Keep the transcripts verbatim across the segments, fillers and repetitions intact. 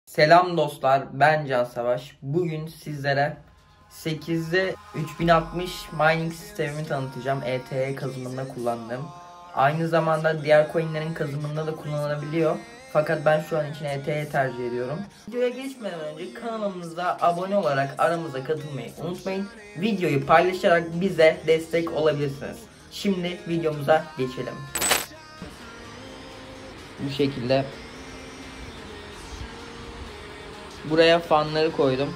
Selam dostlar, ben Can Savaş. Bugün sizlere sekizde üç bin altmış mining sistemimi tanıtacağım. E T H kazımında kullandığım. Aynı zamanda diğer coinlerin kazımında da kullanılabiliyor. Fakat ben şu an için E T H tercih ediyorum. Videoya geçmeden önce kanalımıza abone olarak aramıza katılmayı unutmayın. Videoyu paylaşarak bize destek olabilirsiniz. Şimdi videomuza geçelim. Bu şekilde. Buraya fanları koydum.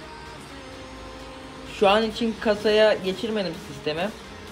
Şu an için kasaya geçirmedim sistemi.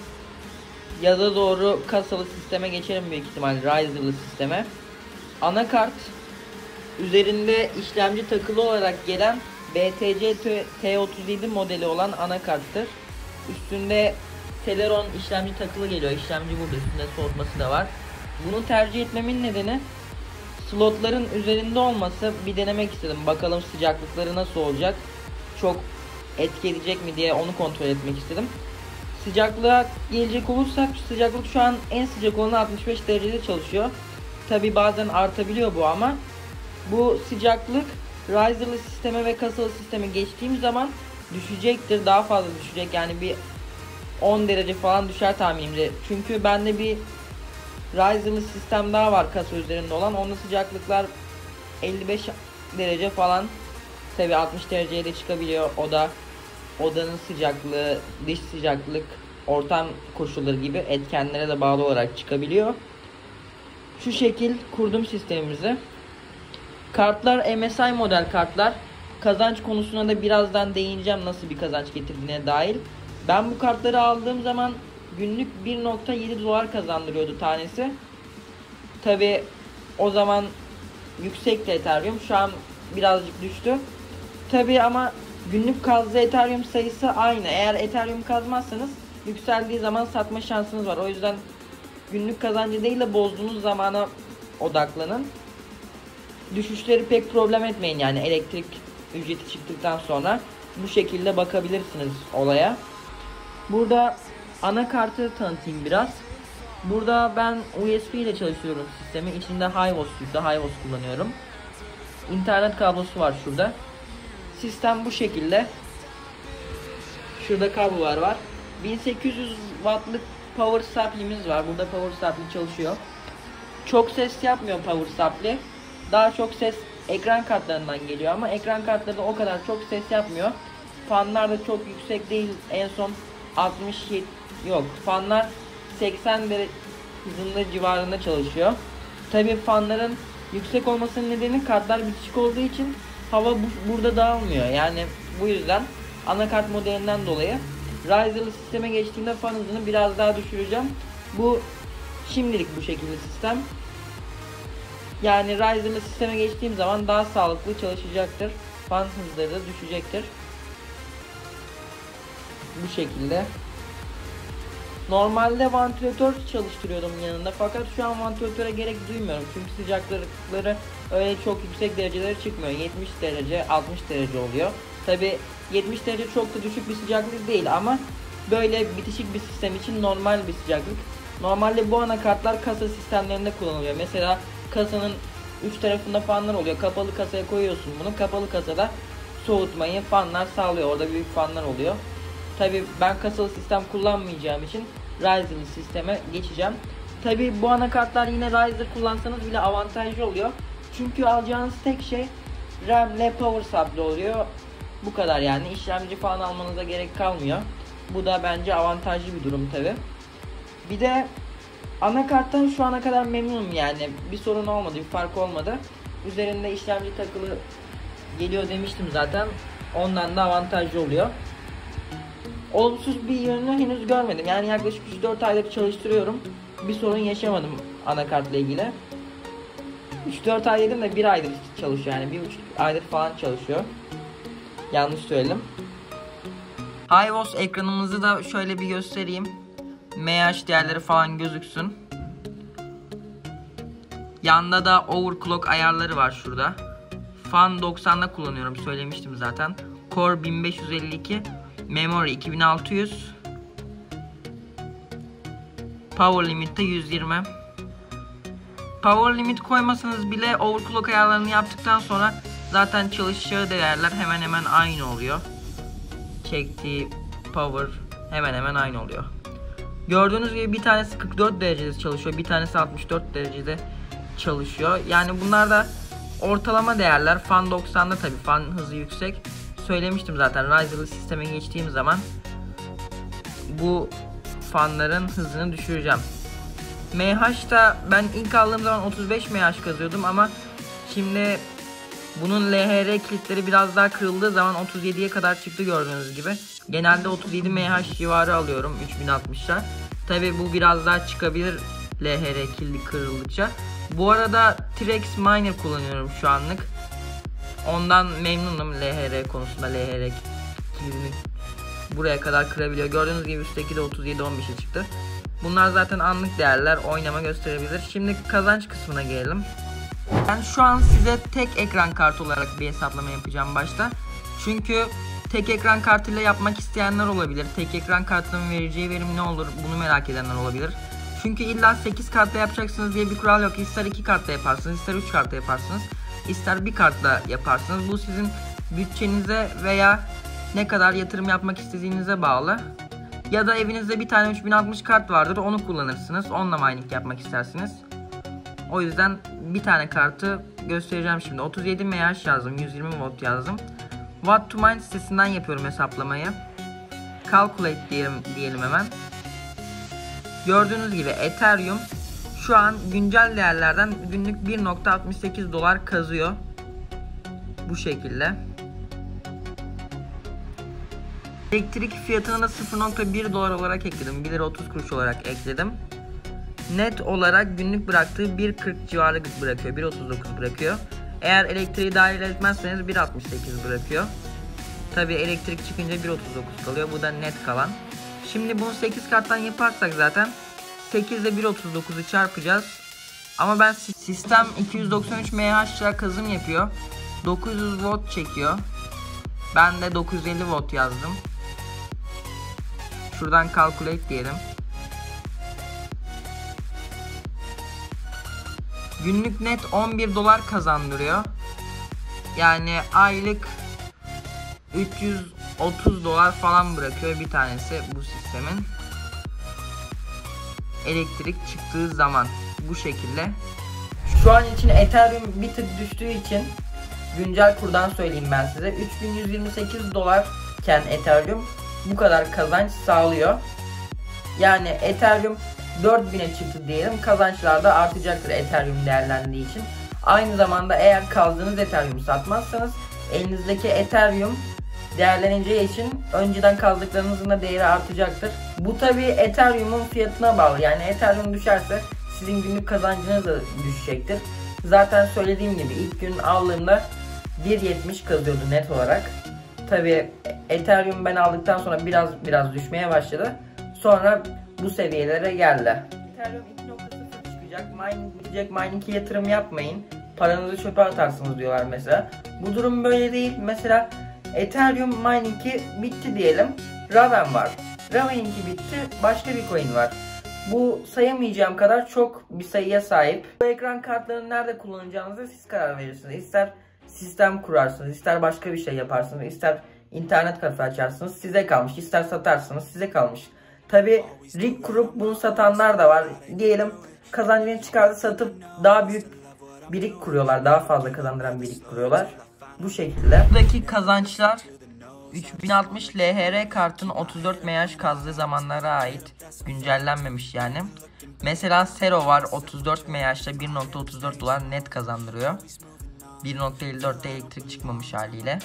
Yaza doğru kasalı sisteme geçerim büyük ihtimal, Riser'lı sisteme. Anakart üzerinde işlemci takılı olarak gelen B T C T otuz yedi modeli olan anakarttır. Üstünde Celeron işlemci takılı geliyor. İşlemci burada, üstünde soğutması da var. Bunu tercih etmemin nedeni slotların üzerinde olması. Bir denemek istedim. Bakalım sıcaklıkları nasıl olacak. Çok etki edecek mi diye onu kontrol etmek istedim. Sıcaklığa gelecek olursak, sıcaklık şu an en sıcak olanı altmış beş derecede çalışıyor. Tabi bazen artabiliyor bu, ama bu sıcaklık Riser'lı sisteme ve kasalı sisteme geçtiğim zaman düşecektir. Daha fazla düşecek, yani bir on derece falan düşer tahminimce. Çünkü bende bir Riser'lı sistem daha var kasa üzerinde olan. Onda sıcaklıklar elli beş derece falan. Tabi altmış dereceye de çıkabiliyor. O da odanın sıcaklığı, dış sıcaklık, ortam koşulları gibi etkenlere de bağlı olarak çıkabiliyor. Şu şekil kurdum sistemimizi. Kartlar M S I model kartlar. Kazanç konusuna da birazdan değineceğim, nasıl bir kazanç getirdiğine dair. Ben bu kartları aldığım zaman günlük bir nokta yedi dolar kazandırıyordu tanesi. Tabi o zaman yüksekti Ethereum. Şu an birazcık düştü. Tabi ama günlük kazdığı Ethereum sayısı aynı. Eğer Ethereum kazmazsanız yükseldiği zaman satma şansınız var. O yüzden günlük kazancı değil de bozduğunuz zamana odaklanın. Düşüşleri pek problem etmeyin, yani elektrik ücreti çıktıktan sonra bu şekilde bakabilirsiniz olaya. Burada anakartı tanıtayım biraz. Burada ben U S B ile çalışıyorum sistemi. İçinde Hivos yüklü, Hivos kullanıyorum. İnternet kablosu var şurada. Sistem bu şekilde. Şurada kablolar var. bin sekiz yüz wattlık power supply'miz var. Burada power supply çalışıyor. Çok ses yapmıyor power supply. Daha çok ses ekran kartlarından geliyor, ama ekran kartları da o kadar çok ses yapmıyor. Fanlar da çok yüksek değil. En son altmış yedi yok. Fanlar seksen derece hızında civarında çalışıyor. Tabii fanların yüksek olmasının nedeni kartlar bitişik olduğu için hava bu, burada dağılmıyor. Yani bu yüzden anakart modelinden dolayı Riser'lı sisteme geçtiğimde fan hızını biraz daha düşüreceğim. Bu şimdilik bu şekilde sistem. Yani Riser'lı sisteme geçtiğim zaman daha sağlıklı çalışacaktır. Fan hızları da düşecektir. Bu şekilde. Normalde vantilatör çalıştırıyordum yanında, fakat şu an vantilatöre gerek duymuyorum. Çünkü sıcaklıkları öyle çok yüksek derecelere çıkmıyor. yetmiş derece, altmış derece oluyor. Tabi yetmiş derece çok da düşük bir sıcaklık değil, ama böyle bitişik bir sistem için normal bir sıcaklık. Normalde bu anakartlar kasa sistemlerinde kullanılıyor. Mesela kasanın üç tarafında fanlar oluyor. Kapalı kasaya koyuyorsun bunu. Kapalı kasada soğutmayı fanlar sağlıyor. Orada büyük fanlar oluyor. Tabi ben kasalı sistem kullanmayacağım için Riser'lı sisteme geçeceğim. Tabi bu anakartlar yine Riser kullansanız bile avantajlı oluyor. Çünkü alacağınız tek şey RAM ile power supply oluyor. Bu kadar, yani işlemci falan almanıza gerek kalmıyor. Bu da bence avantajlı bir durum tabi. Bir de anakarttan şu ana kadar memnunum, yani bir sorun olmadı, bir fark olmadı. Üzerinde işlemci takılı geliyor demiştim zaten. Ondan da avantajlı oluyor. Olumsuz bir yönünü henüz görmedim. Yani yaklaşık üç dört aydır çalıştırıyorum. Bir sorun yaşamadım anakartla ilgili. üç dört ay dedim de bir aydır çalışıyor, yani bir buçuk aydır falan çalışıyor. Yanlış söyledim. Hivos ekranımızı da şöyle bir göstereyim. M H değerleri falan gözüksün. Yanda da overclock ayarları var şurada. Fan doksanda kullanıyorum, söylemiştim zaten. Core bin beş yüz elli iki, Memory iki bin altı yüz, Power Limit'te yüz yirmi. Power limit koymasanız bile overclock ayarlarını yaptıktan sonra Zaten çalışacağı değerler hemen hemen aynı oluyor. Çektiği power hemen hemen aynı oluyor. Gördüğünüz gibi bir tanesi kırk dört derecede çalışıyor, bir tanesi altmış dört derecede çalışıyor. Yani bunlar da ortalama değerler. Fan doksanda, tabi fan hızı yüksek. Söylemiştim zaten, Riser'lı sisteme geçtiğim zaman bu fanların hızını düşüreceğim. M H'da ben ilk aldığım zaman otuz beş M H kazıyordum ama şimdi bunun L H R kilitleri biraz daha kırıldığı zaman otuz yediye kadar çıktı gördüğünüz gibi. Genelde otuz yedi M H civarı alıyorum üç bin altmışta. Tabi bu biraz daha çıkabilir L H R kilidi kırıldıkça. Bu arada T-Rex Miner kullanıyorum şu anlık. Ondan memnunum L H R konusunda. L H R kilidini buraya kadar kırabiliyor. Gördüğünüz gibi üstteki de otuz yedi on beşe çıktı. Bunlar zaten anlık değerler, oynama gösterebilir. Şimdi kazanç kısmına gelelim. Ben şu an size tek ekran kartı olarak bir hesaplama yapacağım başta. Çünkü tek ekran kartıyla yapmak isteyenler olabilir. Tek ekran kartının vereceği verim ne olur, bunu merak edenler olabilir. Çünkü illa sekiz kartla yapacaksınız diye bir kural yok. İster iki kartla yaparsınız, ister üç kartla yaparsınız, ister bir kartla yaparsınız. Bu sizin bütçenize veya ne kadar yatırım yapmak istediğinize bağlı. Ya da evinizde bir tane üç bin altmış kart vardır, onu kullanırsınız. Onunla mining yapmak istersiniz. O yüzden bir tane kartı göstereceğim şimdi. otuz yedi M H yazdım, yüz yirmi watt yazdım. Watt to Mine sitesinden yapıyorum hesaplamayı. Calculate diyelim, diyelim hemen. Gördüğünüz gibi Ethereum şu an güncel değerlerden günlük bir nokta altmış sekiz dolar kazıyor. Bu şekilde. Elektrik fiyatını da sıfır nokta bir dolar olarak ekledim. bir lira otuz kuruş olarak ekledim. Net olarak günlük bıraktığı bir kırk civarı bırakıyor. bir otuz dokuz bırakıyor. Eğer elektriği dahil etmezseniz bir altmış sekiz bırakıyor. Tabi elektrik çıkınca bir otuz dokuz kalıyor. Bu da net kalan. Şimdi bunu sekiz karttan yaparsak zaten sekiz ile bir otuz dokuzu çarpacağız. Ama ben sistem iki yüz doksan üç M H kazım yapıyor. dokuz yüz watt çekiyor. Ben de dokuz yüz elli watt yazdım. Şuradan calculate diyelim. Günlük net on bir dolar kazandırıyor. Yani aylık üç yüz otuz dolar falan bırakıyor bir tanesi bu sistemin. Elektrik çıktığı zaman bu şekilde. Şu an için Ethereum bir tık düştüğü için güncel kurdan söyleyeyim ben size. üç bin yüz yirmi sekiz dolarken Ethereum bu kadar kazanç sağlıyor. Yani Ethereum dört bine çıktı diyelim, kazançlar da artacaktır Ethereum değerlendiği için. Aynı zamanda eğer kazdığınız Ethereum satmazsanız elinizdeki Ethereum değerleneceği için önceden kazdıklarınızın da değeri artacaktır. Bu tabi Ethereum'un fiyatına bağlı. Yani Ethereum düşerse sizin günlük kazancınız da düşecektir. Zaten söylediğim gibi ilk gün aldığımda bir yetmiş kazıyordu net olarak. Tabi Ethereum ben aldıktan sonra biraz biraz düşmeye başladı. Sonra bu seviyelere geldi. Ethereum iki nokta sıfır çıkacak. Mining bitecek. Mining'e yatırım yapmayın. Paranızı çöpe atarsınız diyorlar mesela. Bu durum böyle değil. Mesela Ethereum mining'i bitti diyelim. Raven var. Raven'inki bitti. Başka bir coin var. Bu sayamayacağım kadar çok bir sayıya sahip. Bu ekran kartlarını nerede kullanacağınıza siz karar verirsiniz. İster sistem kurarsınız, ister başka bir şey yaparsınız, ister internet kafe açarsınız. Size kalmış. İster satarsınız, size kalmış. Tabi rig kurup bunu satanlar da var. Diyelim kazancını çıkardı, satıp daha büyük bir rig kuruyorlar. Daha fazla kazandıran bir rig kuruyorlar. Bu şekilde. Buradaki kazançlar üç bin altmış L H R kartın otuz dört M H kazdığı zamanlara ait. Güncellenmemiş yani. Mesela Sero var, otuz dört M H'da bir nokta otuz dört dolar net kazandırıyor. bir nokta elli dörtte elektrik çıkmamış haliyle.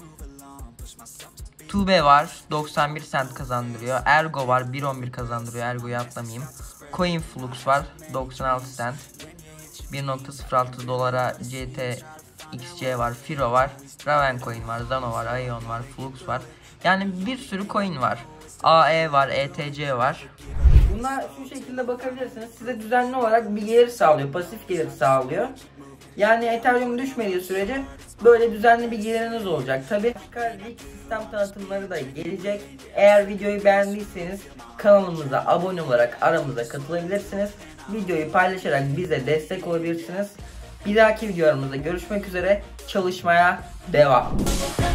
Tube var, doksan bir sent kazandırıyor. Ergo var, bir on bir kazandırıyor. Ergo'yu atlamayayım. Coinflux var, doksan altı sent. bir nokta sıfır altı dolara C T X C var, Firo var, Raven Coin var, Zano var, Ion var, Flux var. Yani bir sürü coin var. A E var, E T C var. Bunlar şu şekilde bakabilirsiniz. Size düzenli olarak bir gelir sağlıyor, pasif gelir sağlıyor. Yani Ethereum düşmediği sürece böyle düzenli bir geliriniz olacak. Tabi başka rig sistem tanıtımları da gelecek. Eğer videoyu beğendiyseniz kanalımıza abone olarak aramıza katılabilirsiniz. Videoyu paylaşarak bize destek olabilirsiniz. Bir dahaki videolarımızda görüşmek üzere. Çalışmaya devam.